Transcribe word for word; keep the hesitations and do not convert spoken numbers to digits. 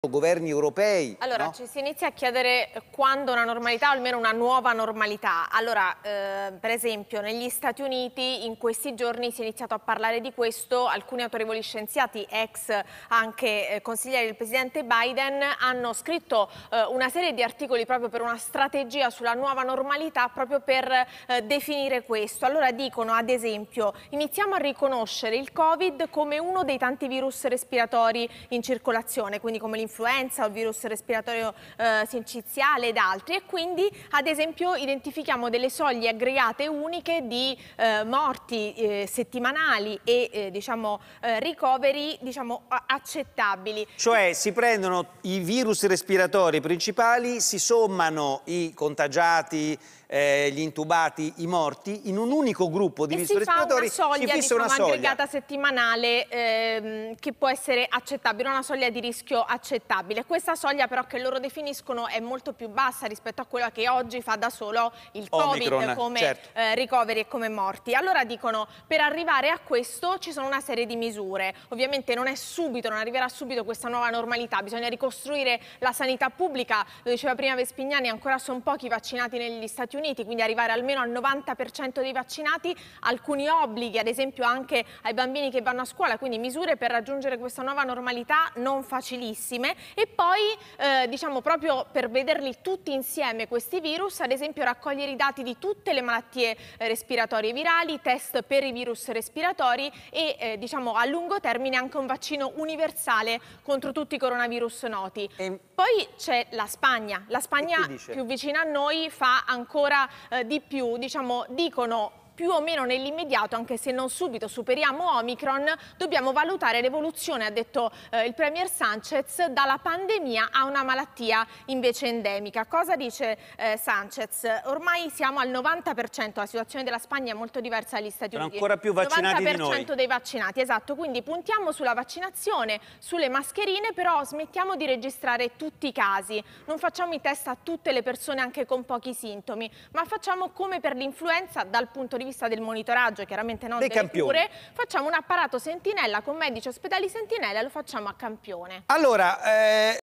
governi europei. Allora, no? ci si inizia a chiedere quando una normalità o almeno una nuova normalità. Allora, eh, per esempio, negli Stati Uniti in questi giorni si è iniziato a parlare di questo. Alcuni autorevoli scienziati, ex anche eh, consiglieri del presidente Biden, hanno scritto eh, una serie di articoli proprio per una strategia sulla nuova normalità, proprio per eh, definire questo. Allora dicono, ad esempio, iniziamo a riconoscere il Covid come uno dei tanti virus respiratori in circolazione, quindi come l'influenza o il virus respiratorio eh, sinciziale ed altri, e quindi ad esempio identifichiamo delle soglie aggregate uniche di eh, morti eh, settimanali e eh, diciamo eh, ricoveri diciamo accettabili. Cioè si prendono i virus respiratori principali, si sommano i contagiati, eh, gli intubati, i morti in un unico gruppo di e virus si respiratori, fa una soglia, si fissa diciamo, una soglia aggregata settimanale ehm, che può essere accettabile, una soglia di rischio accettabile. Questa soglia però che loro definiscono è molto più bassa rispetto a quella che oggi fa da solo il Covid, Omicron, come certo. eh, ricoveri e come morti. Allora dicono, per arrivare a questo ci sono una serie di misure. Ovviamente non è subito, non arriverà subito questa nuova normalità, bisogna ricostruire la sanità pubblica, lo diceva prima Vespignani, ancora sono pochi vaccinati negli Stati Uniti, quindi arrivare almeno al novanta per cento dei vaccinati, alcuni obblighi ad esempio anche ai bambini che vanno a scuola, quindi misure per raggiungere questa nuova normalità non facilissime, e poi eh, diciamo proprio per vederli tutti insieme questi virus, ad esempio raccogliere i dati di tutte le malattie eh, respiratorie virali, test per i virus respiratori e eh, diciamo a lungo termine anche un vaccino universale contro tutti i coronavirus noti. E... Poi c'è la Spagna, la Spagna più vicina a noi fa ancora eh, di più, diciamo, dicono più o meno nell'immediato, anche se non subito superiamo Omicron, dobbiamo valutare l'evoluzione, ha detto eh, il Premier Sánchez, dalla pandemia a una malattia invece endemica. Cosa dice eh, Sánchez? Ormai siamo al novanta per cento, la situazione della Spagna è molto diversa dagli Stati Uniti. Sono ancora più vaccinati di noi. dei vaccinati, esatto, quindi puntiamo sulla vaccinazione, sulle mascherine, però smettiamo di registrare tutti i casi, non facciamo i test a tutte le persone anche con pochi sintomi, ma facciamo come per l'influenza dal punto di vista del monitoraggio, chiaramente non dei delle campioni. cure, facciamo un apparato sentinella con medici ospedali sentinella, lo facciamo a campione. Allora, eh...